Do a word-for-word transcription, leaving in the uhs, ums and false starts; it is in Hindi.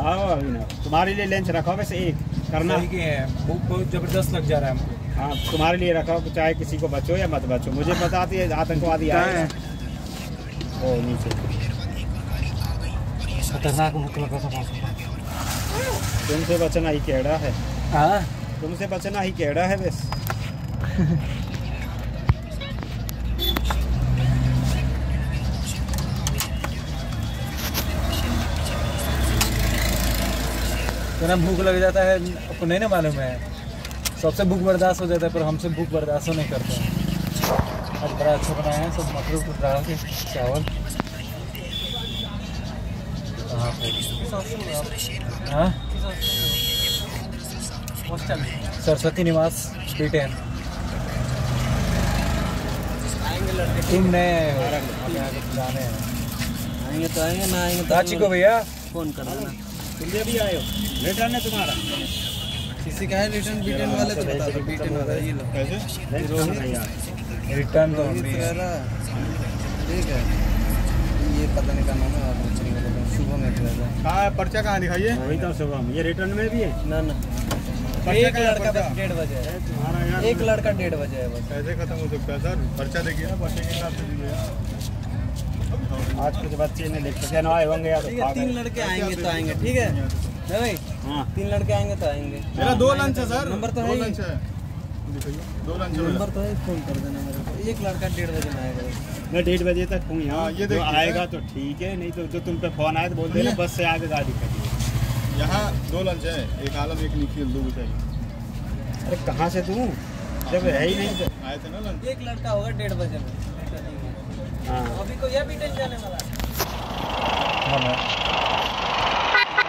आओ अभी ना, तुम्हारे लिए लंच रखा वैसे एक करना सही है, भूख बहुत जबरदस्त लग जा रहा है हमको। हाँ तुम्हारे लिए रखा, चाहे किसी को बचो या मत बचो, मुझे पता आती है आतंकवादी आए वो नीचे। खतरनाक भूख लगा था। तुमसे बचना ही केड़ा है। हाँ तुमसे बचना ही केड़ा है बस। इतना भूख लग जाता है आपको नहीं ना मालूम है। सबसे भूख बर्दाश्त हो जाता है पर हमसे भूख बर्दाश्त नहीं करते हैं। आज बड़ा अच्छा बनाया है सब, मटर उटर डाल के चावल। हाँ सरस्वती निवास ब्रिटेन। तुम नए जाने हैं, आएंगे तो आएंगे, ना आएंगे तो रांची को भैया फोन कर देना। तुम भी अभी आए हो, रिटर्न है तुम्हारा। किसी का है रिटर्न ब्रिटेन वाले तो बता दो, ब्रिटेन वाला ये लो। कैसे रिटर्न तो ठीक है। ये पता नहीं का नाम है, शुभम है। हाँ पर्चा कहाँ दिखाइए, वही तो शुभम। ये रिटर्न में भी है ना ना, एक लड़का बस डेढ़ बजे है तुम्हारा यार, एक लड़का डेढ़ बजे है बस। कैसे खत्म हो सकता है सर, पर्चा देखिए ना, पर्चे के हिसाब से दीजिए। आज कुछ बच्चे ने लिख के ना आए होंगे या तो तीन लड़के आएंगे तो आएंगे, ठीक है ना भाई। हाँ तीन लड़के आएंगे तो आएंगे। मेरा दो लंच है सर, नंबर तो है, दो लंच नंबर तो है, फोन कर देना मेरे को। एक लड़का डेढ़ बजे में आएगा, मैं डेढ़ बजे तक हूँ यहाँ। ये जो आएगा तो ठीक है, नहीं तो जो तुम पे फोन आए तो बोल देना बस से आगे गाड़ी खड़ी है। यहाँ दो लंच है, एक आलम एक निखिल, दो चाहिए। अरे कहाँ से तू, जब है ही नहीं तो आए थे ना लंच। एक लड़का होगा डेढ़ बजे में। हाँ अभी को यह भी टेंशन जाने वाला है।